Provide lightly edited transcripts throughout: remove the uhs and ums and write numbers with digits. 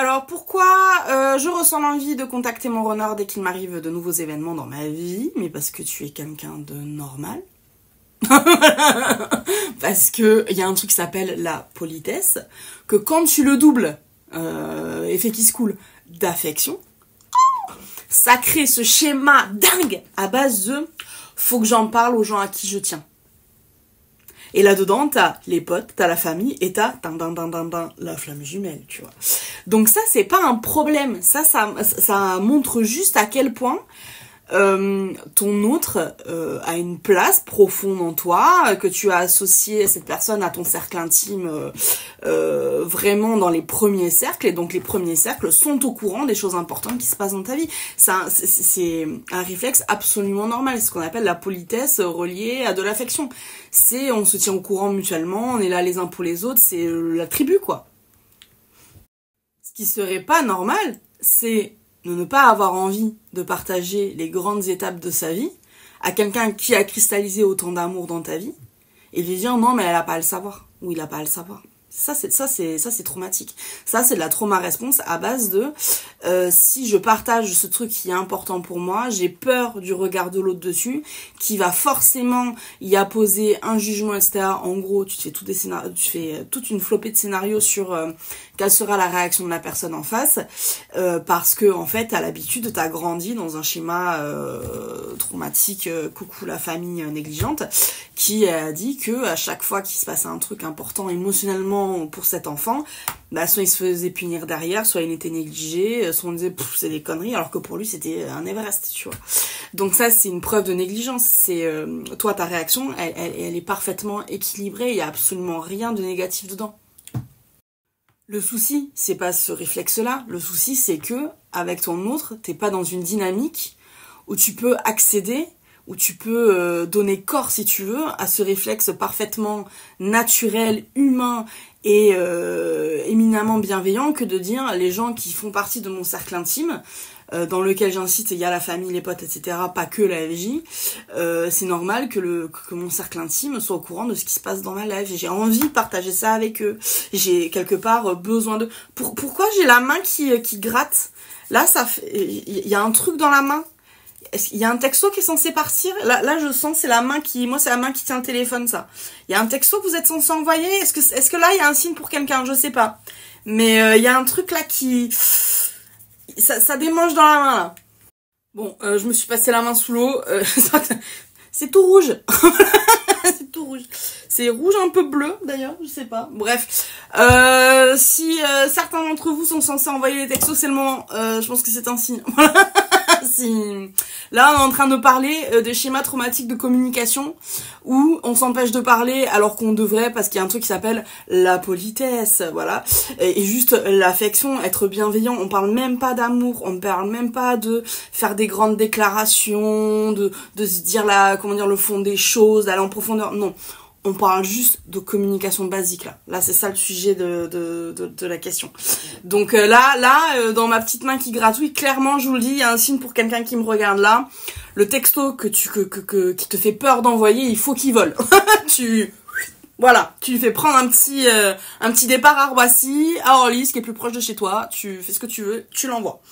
alors pourquoi je ressens l'envie de contacter mon runner dès qu'il m'arrive de nouveaux événements dans ma vie? Mais parce que tu es quelqu'un de normal. Parce que il y a un truc qui s'appelle la politesse, que quand tu le doubles, effet qui se coule, d'affection, ça crée ce schéma dingue à base de faut que j'en parle aux gens à qui je tiens. Et là-dedans, t'as les potes, t'as la famille et t'as la flamme jumelle, tu vois. Donc ça, c'est pas un problème. Ça montre juste à quel point ton autre a une place profonde en toi, que tu as associé cette personne à ton cercle intime vraiment dans les premiers cercles, et donc les premiers cercles sont au courant des choses importantes qui se passent dans ta vie. C'est un réflexe absolument normal, c'est ce qu'on appelle la politesse reliée à de l'affection. C'est on se tient au courant mutuellement, on est là les uns pour les autres, c'est la tribu quoi. Ce qui serait pas normal, c'est de ne pas avoir envie de partager les grandes étapes de sa vie à quelqu'un qui a cristallisé autant d'amour dans ta vie et lui dire non mais elle a pas à le savoir ou il a pas à le savoir. Ça c'est traumatique. Ça c'est de la trauma response à base de si je partage ce truc qui est important pour moi, j'ai peur du regard de l'autre dessus, qui va forcément y apposer un jugement, etc. En gros, tu fais toute une flopée de scénarios sur quelle sera la réaction de la personne en face, parce que en fait à l'habitude t'as grandi dans un schéma traumatique, coucou la famille négligente, qui a dit que à chaque fois qu'il se passait un truc important émotionnellement pour cet enfant, bah soit il se faisait punir derrière, soit il était négligé, soit on disait c'est des conneries, alors que pour lui c'était un Everest, tu vois. Donc ça c'est une preuve de négligence. C'est toi ta réaction elle est parfaitement équilibrée, il y a absolument rien de négatif dedans. Le souci, c'est pas ce réflexe-là. Le souci, c'est que avec ton autre, t'es pas dans une dynamique où tu peux accéder, où tu peux donner corps, si tu veux, à ce réflexe parfaitement naturel, humain et éminemment bienveillant que de dire les gens qui font partie de mon cercle intime, dans lequel j'incite, il y a la famille, les potes, etc., pas que la FJ, c'est normal que mon cercle intime soit au courant de ce qui se passe dans ma life. J'ai envie de partager ça avec eux. J'ai quelque part besoin de... Pourquoi j'ai la main qui gratte? Là, il y a un truc dans la main. Il y a un texto qui est censé partir. Là, je sens, c'est la main qui... Moi, c'est la main qui tient le téléphone, ça. Il y a un texto que vous êtes censé envoyer. Est-ce que là, il y a un signe pour quelqu'un? Je sais pas. Mais il y a un truc là qui... Ça démange dans la main, là. Bon, je me suis passé la main sous l'eau. C'est tout rouge. C'est tout rouge. C'est rouge un peu bleu, d'ailleurs, je sais pas. Bref. Si certains d'entre vous sont censés envoyer les textos, c'est le moment. Je pense que c'est un signe. Là, on est en train de parler des schémas traumatiques de communication où on s'empêche de parler alors qu'on devrait, parce qu'il y a un truc qui s'appelle la politesse, voilà. Et juste l'affection, être bienveillant. On parle même pas d'amour, on parle même pas de faire des grandes déclarations, de se dire le fond des choses, d'aller en profondeur. Non. On parle juste de communication basique là. Là, c'est ça le sujet de la question. Donc là, dans ma petite main qui gratouille, clairement, je vous le dis, il y a un signe pour quelqu'un qui me regarde là. Le texto qui te fait peur d'envoyer, il faut qu'il vole. Voilà, tu lui fais prendre un petit départ à Roissy, à Orly, ce qui est plus proche de chez toi. Tu fais ce que tu veux, tu l'envoies.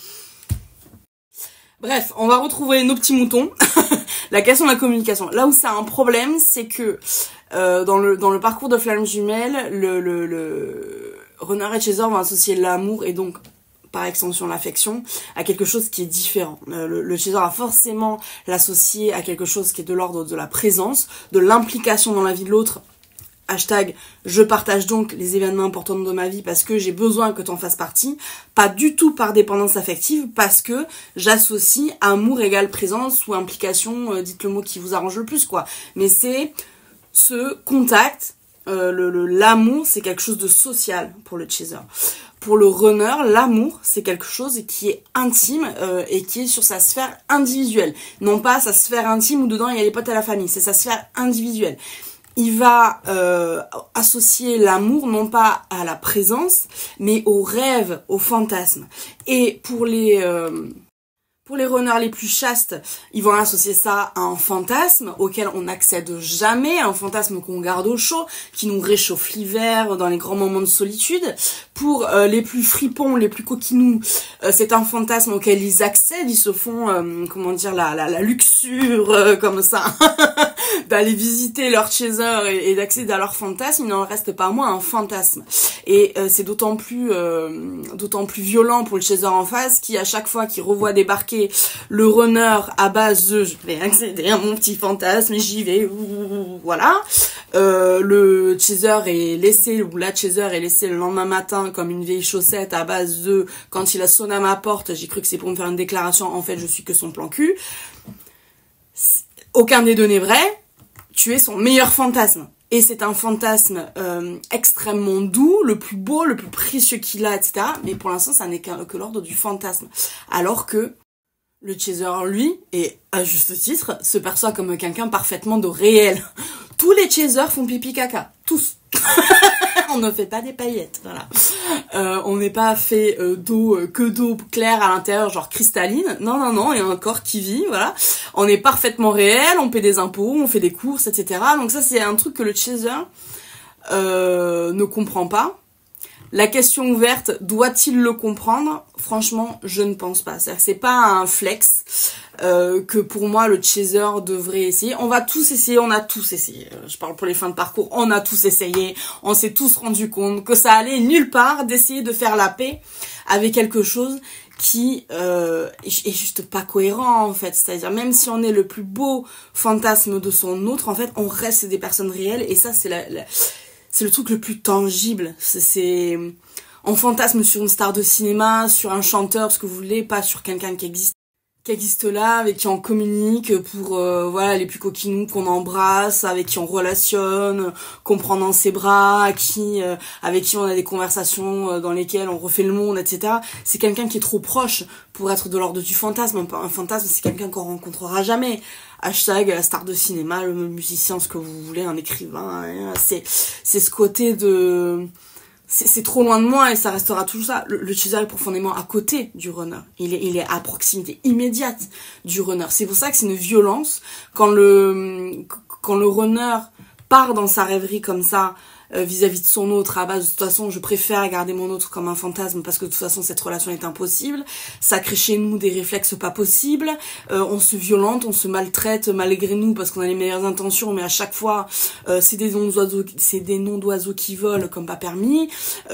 Bref, on va retrouver nos petits moutons. La question de la communication. Là où c'est un problème, c'est que dans le parcours de flamme jumelle, le runner et chaser vont associer l'amour et donc par extension l'affection à quelque chose qui est différent. Le chaser va forcément l'associer à quelque chose qui est de l'ordre de la présence, de l'implication dans la vie de l'autre. Hashtag, je partage donc les événements importants de ma vie parce que j'ai besoin que t'en fasses partie. Pas du tout par dépendance affective, parce que j'associe amour égale présence ou implication, dites le mot qui vous arrange le plus, quoi. Mais c'est ce contact, l'amour, c'est quelque chose de social pour le chaser. Pour le runner, l'amour, c'est quelque chose qui est intime et qui est sur sa sphère individuelle. Non pas sa sphère intime où dedans il y a les potes à la famille, c'est sa sphère individuelle. Il va associer l'amour non pas à la présence, mais au rêve, au fantasme. Et pour les Pour les runners les plus chastes, ils vont associer ça à un fantasme auquel on n'accède jamais, un fantasme qu'on garde au chaud, qui nous réchauffe l'hiver dans les grands moments de solitude. Pour les plus fripons, les plus coquinous, c'est un fantasme auquel ils accèdent, ils se font, comment dire, la luxure comme ça, d'aller visiter leur chaser et d'accéder à leur fantasme. Il n'en reste pas moins un fantasme. Et c'est d'autant plus violent pour le chaser en face qui, à chaque fois qu'il revoit débarquer le runner à base de je vais accéder à mon petit fantasme et j'y vais, voilà, le chaser est laissé, ou la chaser est laissée le lendemain matin comme une vieille chaussette à base de quand il a sonné à ma porte, j'ai cru que c'est pour me faire une déclaration, en fait je suis que son plan cul. Aucun des deux n'est vrai, tu es son meilleur fantasme. Et c'est un fantasme extrêmement doux, le plus beau, le plus précieux qu'il a, etc. Mais pour l'instant, ça n'est que l'ordre du fantasme. Alors que le chaser, lui, et à juste titre, se perçoit comme quelqu'un parfaitement de réel. Tous les chasers font pipi caca. Tous. On ne fait pas des paillettes, voilà. On n'est pas fait d'eau claire à l'intérieur, genre cristalline. Non, non, non, il y a un corps qui vit, voilà. On est parfaitement réel, on paie des impôts, on fait des courses, etc. Donc ça, c'est un truc que le chaser ne comprend pas. La question ouverte, doit-il le comprendre? Franchement, je ne pense pas. C'est pas un flex que pour moi le chaser devrait essayer. On va tous essayer, on a tous essayé. Je parle pour les fins de parcours, on a tous essayé. On s'est tous rendu compte que ça allait nulle part d'essayer de faire la paix avec quelque chose qui est juste pas cohérent en fait. C'est-à-dire même si on est le plus beau fantasme de son autre, en fait, on reste des personnes réelles et ça c'est c'est le truc le plus tangible. On fantasme sur une star de cinéma, sur un chanteur, ce que vous voulez, pas sur quelqu'un qui existe là, avec qui on communique pour voilà les plus coquinous qu'on embrasse, avec qui on relationne, qu'on prend dans ses bras, avec qui on a des conversations dans lesquelles on refait le monde, etc. C'est quelqu'un qui est trop proche pour être de l'ordre du fantasme. Un fantasme, c'est quelqu'un qu'on rencontrera jamais. Hashtag la star de cinéma, le musicien, ce que vous voulez, un écrivain, hein. C'est ce côté de... C'est trop loin de moi et ça restera toujours ça. Le chaser est profondément à côté du runner. Il est à proximité immédiate du runner. C'est pour ça que c'est une violence quand le runner part dans sa rêverie comme ça, vis-à-vis de son autre, à base de toute façon je préfère garder mon autre comme un fantasme parce que de toute façon cette relation est impossible, ça crée chez nous des réflexes pas possibles, on se violente, on se maltraite malgré nous parce qu'on a les meilleures intentions mais à chaque fois c'est des noms d'oiseaux qui volent comme pas permis,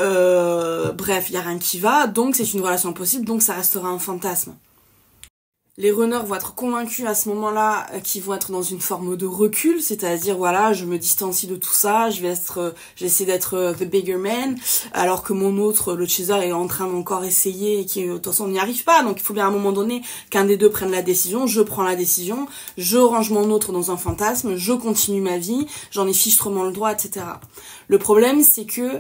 bref y a rien qui va, donc c'est une relation impossible, donc ça restera un fantasme. Les runners vont être convaincus à ce moment-là qu'ils vont être dans une forme de recul, c'est-à-dire voilà, je me distancie de tout ça, j'essaie d'être the bigger man, alors que mon autre, le chaser, est en train d'encore essayer et qui de toute façon on n'y arrive pas. Donc il faut bien à un moment donné qu'un des deux prenne la décision, je prends la décision, je range mon autre dans un fantasme, je continue ma vie, j'en ai fichtrement le droit, etc. Le problème c'est que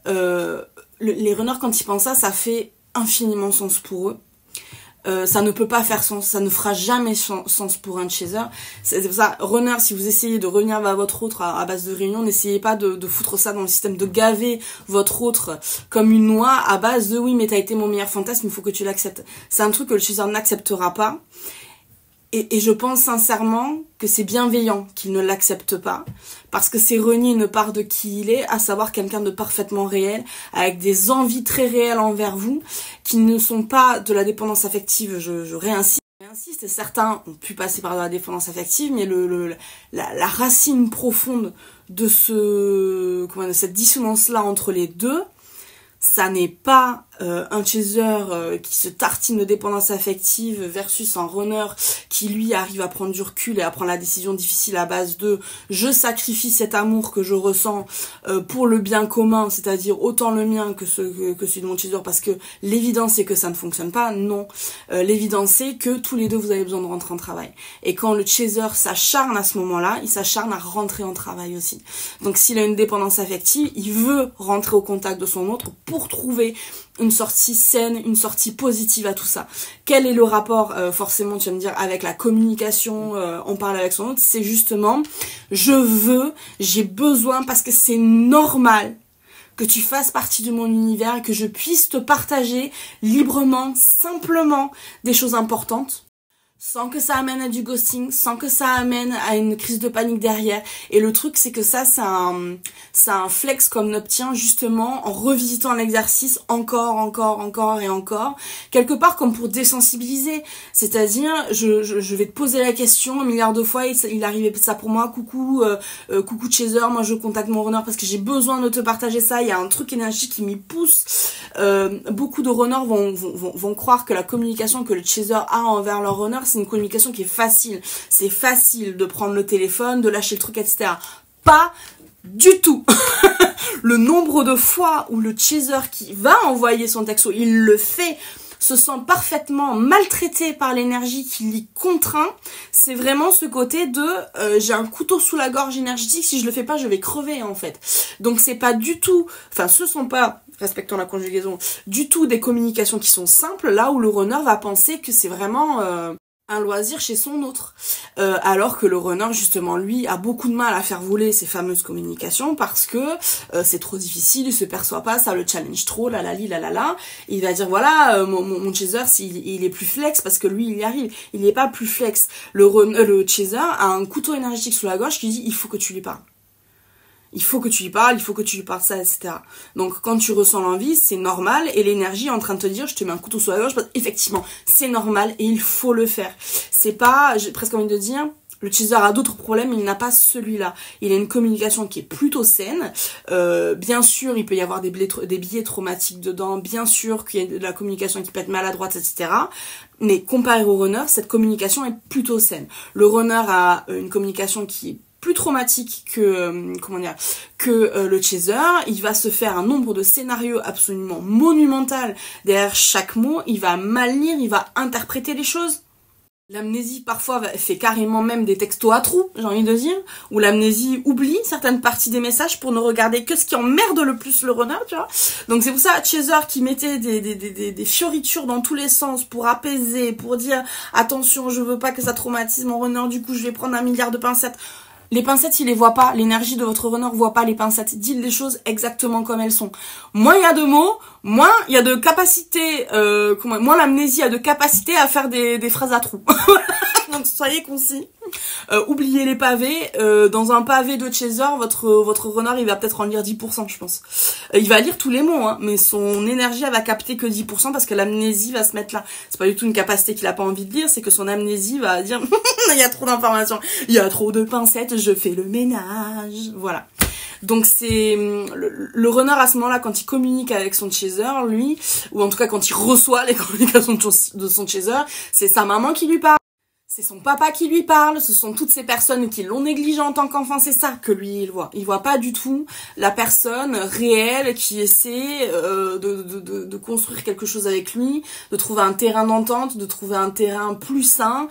les runners quand ils pensent ça fait infiniment sens pour eux. Ça ne peut pas faire sens, ça ne fera jamais sens pour un chaser. C'est pour ça, runner, si vous essayez de revenir vers votre autre à base de réunion, n'essayez pas de foutre ça dans le système, de gaver votre autre comme une noix à base de oui mais t'as été mon meilleur fantasme, il faut que tu l'acceptes. C'est un truc que le chaser n'acceptera pas. Et je pense sincèrement que c'est bienveillant qu'il ne l'accepte pas, parce que c'est renier une part de qui il est, à savoir quelqu'un de parfaitement réel, avec des envies très réelles envers vous, qui ne sont pas de la dépendance affective, je réinsiste. Certains ont pu passer par de la dépendance affective, mais la racine profonde de cette dissonance-là entre les deux, ça n'est pas un chaser qui se tartine de dépendance affective versus un runner qui lui arrive à prendre du recul et à prendre la décision difficile à base de je sacrifie cet amour que je ressens pour le bien commun, c'est-à-dire autant le mien que celui de mon chaser, parce que l'évidence c'est que ça ne fonctionne pas. Non, l'évidence c'est que tous les deux vous avez besoin de rentrer en travail, et quand le chaser s'acharne à ce moment-là, il s'acharne à rentrer en travail aussi. Donc s'il a une dépendance affective, il veut rentrer au contact de son autre pour trouver une sortie saine, une sortie positive à tout ça. Quel est le rapport, forcément tu vas me dire, avec la communication, on parle avec son autre, c'est justement, j'ai besoin, parce que c'est normal que tu fasses partie de mon univers et que je puisse te partager librement, simplement des choses importantes, sans que ça amène à du ghosting, sans que ça amène à une crise de panique derrière. Et le truc, c'est que ça, c'est un flex qu'on obtient justement en revisitant l'exercice encore et encore. Quelque part comme pour désensibiliser. C'est-à-dire, je vais te poser la question un milliard de fois, il arrivait ça pour moi, coucou Chaser, moi je contacte mon runner parce que j'ai besoin de te partager ça, il y a un truc énergique qui m'y pousse. Beaucoup de runners vont croire que la communication que le chaser a envers leur runner, c'est une communication qui est facile. C'est facile de prendre le téléphone, de lâcher le truc, etc. Pas du tout. Le nombre de fois où le chaser qui va envoyer son texto, il le fait, se sent parfaitement maltraité par l'énergie qui l'y contraint, c'est vraiment ce côté de j'ai un couteau sous la gorge énergétique, si je le fais pas, je vais crever en fait. Donc c'est pas du tout, enfin ce sont pas, respectant la conjugaison, du tout des communications qui sont simples, là où le runner va penser que c'est vraiment un loisir chez son autre, alors que le runner justement lui a beaucoup de mal à faire voler ces fameuses communications parce que c'est trop difficile, il se perçoit pas, ça le challenge trop, la, il va dire voilà mon chaser il est plus flex parce que lui il y arrive, il est pas plus flex, le chaser a un couteau énergétique sous la gorge qui dit il faut que tu lui parles. Il faut que tu lui parles, ça, etc. Donc quand tu ressens l'envie, c'est normal et l'énergie est en train de te dire je te mets un couteau sous la gorge, parce effectivement c'est normal et il faut le faire. C'est pas, j'ai presque envie de dire, le chaser a d'autres problèmes, il n'a pas celui-là. Il a une communication qui est plutôt saine. Bien sûr, il peut y avoir des billets traumatiques dedans, bien sûr qu'il y a de la communication qui peut être maladroite, etc. Mais comparé au runner, cette communication est plutôt saine. Le runner a une communication qui est plus traumatique que le chaser, il va se faire un nombre de scénarios absolument monumental derrière chaque mot, il va mal lire, il va interpréter les choses. L'amnésie parfois fait carrément même des textos à trous, j'ai envie de dire, où l'amnésie oublie certaines parties des messages pour ne regarder que ce qui emmerde le plus le runner, tu vois. Donc c'est pour ça Chaser qui mettait des fioritures dans tous les sens pour apaiser, pour dire attention, je veux pas que ça traumatise mon runner, du coup je vais prendre 1 milliard de pincettes. Les pincettes, il les voit pas. L'énergie de votre runner voit pas les pincettes. Dites les choses exactement comme elles sont. Moins il y a de mots, moins il y a de capacité, moins l'amnésie a de capacité à faire des phrases à trous. Donc soyez concis. Oubliez les pavés. Dans un pavé de chaser, votre runner, il va peut-être en lire 10%, je pense. Il va lire tous les mots, hein, mais son énergie, elle va capter que 10% parce que l'amnésie va se mettre là. C'est pas du tout une capacité qu'il a pas envie de lire, c'est que son amnésie va dire il y a trop d'informations, il y a trop de pincettes, je fais le ménage. Voilà. Donc c'est le runner à ce moment-là, quand il communique avec son chaser, lui, ou en tout cas quand il reçoit les communications de son chaser, c'est sa maman qui lui parle. C'est son papa qui lui parle, ce sont toutes ces personnes qui l'ont négligé en tant qu'enfant, c'est ça que lui il voit. Il voit pas du tout la personne réelle qui essaie de construire quelque chose avec lui, de trouver un terrain d'entente, de trouver un terrain plus sain,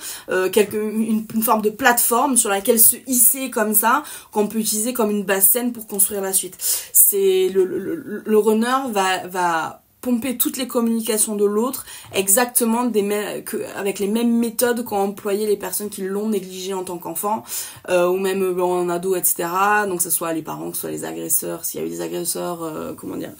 une forme de plateforme sur laquelle se hisser comme ça, qu'on peut utiliser comme une base saine pour construire la suite. C'est le runner va pomper toutes les communications de l'autre exactement avec les mêmes méthodes qu'ont employé les personnes qui l'ont négligé en tant qu'enfant ou même en ado, etc. Donc que ce soit les parents, que ce soit les agresseurs, s'il y a eu des agresseurs,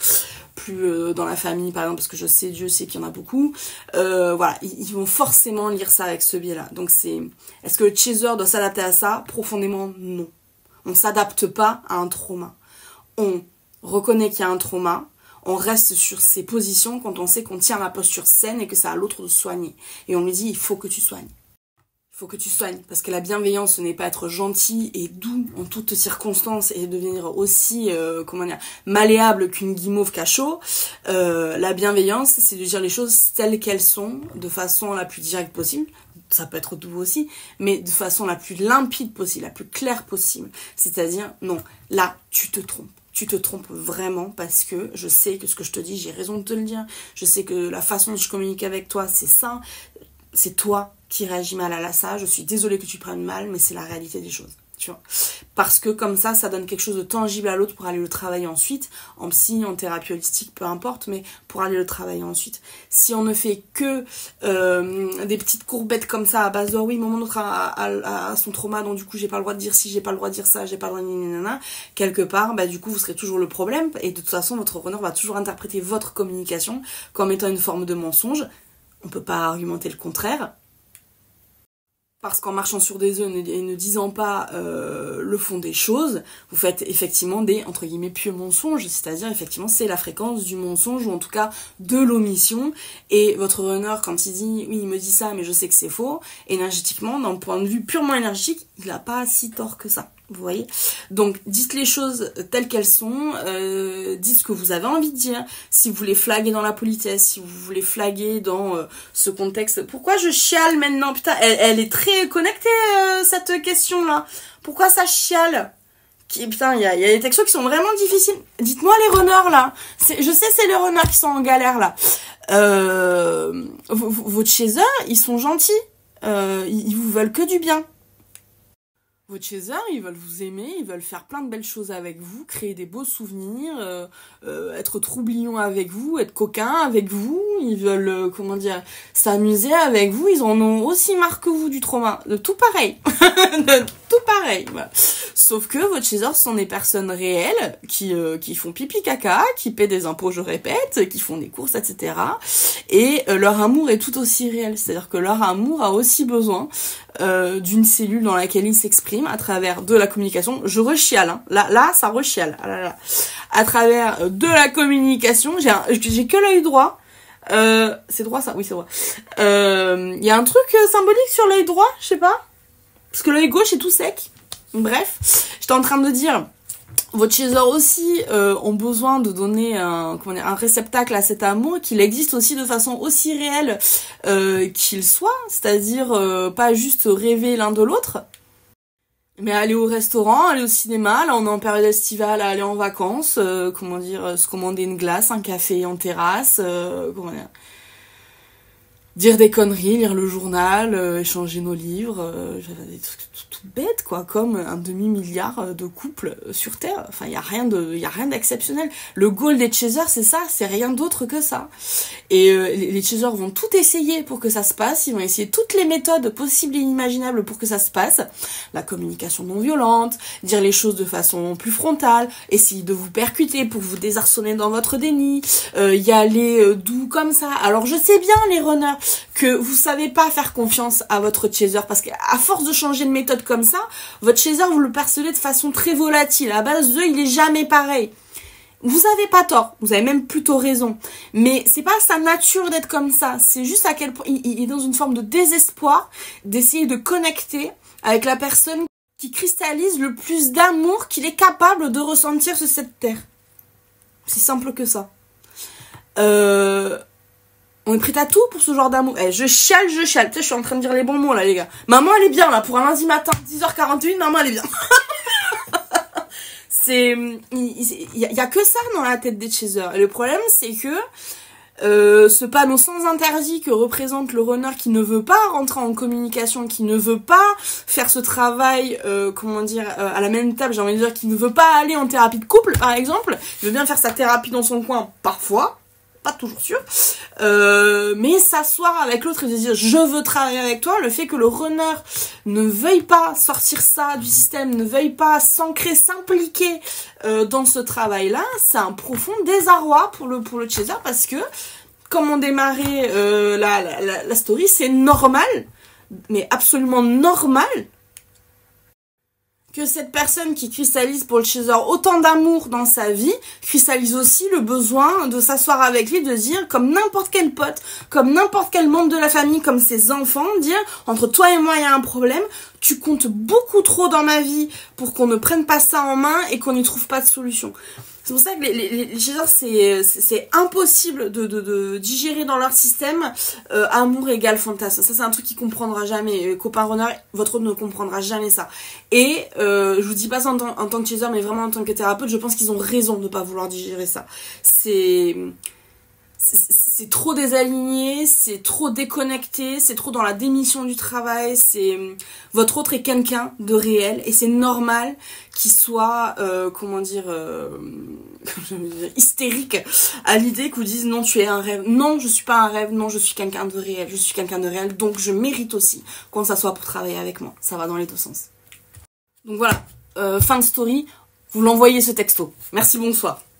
plus dans la famille par exemple, parce que Dieu sait qu'il y en a beaucoup. Voilà, ils vont forcément lire ça avec ce biais-là. Donc est-ce que le chaser doit s'adapter à ça? Profondément non. On s'adapte pas à un trauma. On reconnaît qu'il y a un trauma. On reste sur ses positions quand on sait qu'on tient la posture saine et que c'est à l'autre de soigner. Et on lui dit, il faut que tu soignes. Il faut que tu soignes. Parce que la bienveillance, ce n'est pas être gentil et doux en toutes circonstances et devenir aussi, malléable qu'une guimauve cachot. La bienveillance, c'est de dire les choses telles qu'elles sont, de façon la plus directe possible. Ça peut être doux aussi, mais de façon la plus limpide possible, la plus claire possible. C'est-à-dire, non, là, tu te trompes. Tu te trompes vraiment parce que je sais que ce que je te dis, j'ai raison de te le dire. Je sais que la façon dont je communique avec toi, c'est ça. C'est toi qui réagis mal à ça. Je suis désolée que tu prennes mal, mais c'est la réalité des choses. tu vois. Parce que comme ça donne quelque chose de tangible à l'autre pour aller le travailler ensuite, en psy, en thérapie holistique, peu importe, mais pour aller le travailler ensuite. Si on ne fait que des petites courbettes comme ça à base de oui, mon autre a son trauma, donc du coup j'ai pas le droit de dire ci, j'ai pas le droit de dire ça, j'ai pas le droit de nanana, quelque part, bah du coup vous serez toujours le problème, et de toute façon votre runner va toujours interpréter votre communication comme étant une forme de mensonge. On peut pas argumenter le contraire. Parce qu'en marchant sur des œufs et ne disant pas le fond des choses, vous faites effectivement des, entre guillemets, pieux mensonges, c'est-à-dire effectivement c'est la fréquence du mensonge, ou en tout cas de l'omission, et votre runner, quand il dit, oui il me dit ça mais je sais que c'est faux, énergétiquement, d'un point de vue purement énergétique, il a pas si tort que ça. Vous voyez? Donc dites les choses telles qu'elles sont, dites ce que vous avez envie de dire. Si vous voulez flaguer dans la politesse, si vous voulez flaguer dans ce contexte. Pourquoi je chiale maintenant? Putain, elle est très connectée cette question-là. Pourquoi ça chiale? Putain, il y a des textos qui sont vraiment difficiles. Dites-moi les runners là. Je sais c'est les runners qui sont en galère là. Vos chasers, ils sont gentils. Ils vous veulent que du bien. Vos chasers, ils veulent vous aimer, ils veulent faire plein de belles choses avec vous, créer des beaux souvenirs, être troublions avec vous, être coquins avec vous, ils veulent, comment dire, s'amuser avec vous, ils en ont aussi marre que vous du trauma, de tout pareil, de tout pareil, voilà. Sauf que vos chasers sont des personnes réelles, qui font pipi caca, qui paient des impôts, je répète, qui font des courses, etc. Et leur amour est tout aussi réel, c'est-à-dire que leur amour a aussi besoin d'une cellule dans laquelle il s'exprime à travers de la communication. Je rechiale, hein. Là, ça rechiale. Ah là là. À travers de la communication, j'ai que l'œil droit. C'est droit ça? Oui, c'est droit. Y a un truc symbolique sur l'œil droit, je sais pas. Parce que l'œil gauche est tout sec. Bref, j'étais en train de dire, vos chasers aussi ont besoin de donner un réceptacle à cet amour, qu'il existe aussi de façon aussi réelle qu'il soit, c'est-à-dire pas juste rêver l'un de l'autre, mais aller au restaurant, aller au cinéma, là on est en période estivale, aller en vacances, se commander une glace, un café en terrasse, dire des conneries, lire le journal, échanger nos livres, des trucs tout bêtes quoi, comme un demi-milliard de couples sur Terre. Enfin, y a rien d'exceptionnel. Le goal des chasers, c'est ça, c'est rien d'autre que ça. Et les chasers vont tout essayer pour que ça se passe, ils vont essayer toutes les méthodes possibles et inimaginables pour que ça se passe. La communication non violente, dire les choses de façon plus frontale, essayer de vous percuter pour vous désarçonner dans votre déni, y aller doux comme ça. Alors je sais bien les runners que vous savez pas faire confiance à votre chaser parce qu'à force de changer de méthode comme ça, votre chaser vous le percevez de façon très volatile. À base il est jamais pareil. Vous avez pas tort, vous avez même plutôt raison. Mais c'est pas sa nature d'être comme ça. C'est juste à quel point il est dans une forme de désespoir d'essayer de connecter avec la personne qui cristallise le plus d'amour qu'il est capable de ressentir sur cette terre. C'est simple que ça. On est prêt à tout pour ce genre d'amour. Je chiale. Tu sais, je suis en train de dire les bons mots là, les gars. Maman, elle est bien là. Pour un lundi matin, 10h41, maman, elle est bien. Il y a que ça dans la tête des chasers. Et le problème, c'est que ce panneau sans interdit que représente le runner qui ne veut pas rentrer en communication, qui ne veut pas faire ce travail, à la même table, j'ai envie de dire, qui ne veut pas aller en thérapie de couple, par exemple. Il veut bien faire sa thérapie dans son coin, parfois. Pas toujours sûr, mais s'asseoir avec l'autre et se dire je veux travailler avec toi, le fait que le runner ne veuille pas sortir ça du système, ne veuille pas s'ancrer, s'impliquer dans ce travail-là, c'est un profond désarroi pour le chaser parce que, comme on démarrait la story, c'est normal, mais absolument normal, que cette personne qui cristallise pour le chaser autant d'amour dans sa vie, cristallise aussi le besoin de s'asseoir avec lui, de dire, comme n'importe quel pote, comme n'importe quel membre de la famille, comme ses enfants, dire, entre toi et moi il y a un problème, tu comptes beaucoup trop dans ma vie pour qu'on ne prenne pas ça en main et qu'on n'y trouve pas de solution. C'est pour ça que les chasers, c'est impossible de digérer dans leur système amour égale fantasme. Ça, c'est un truc qu'il comprendra jamais. Copain runner, votre autre ne comprendra jamais ça. Et je vous dis pas ça en tant que chaser, mais vraiment en tant que thérapeute, je pense qu'ils ont raison de pas vouloir digérer ça. C'est c'est trop désaligné, c'est trop déconnecté, c'est trop dans la démission du travail, votre autre est quelqu'un de réel et c'est normal qu'il soit hystérique à l'idée que vous dise non tu es un rêve, non je suis pas un rêve, non je suis quelqu'un de réel, je suis quelqu'un de réel donc je mérite aussi qu'on s'assoie pour travailler avec moi, ça va dans les deux sens. Donc voilà, fin de story, vous l'envoyez ce texto. Merci, bonsoir.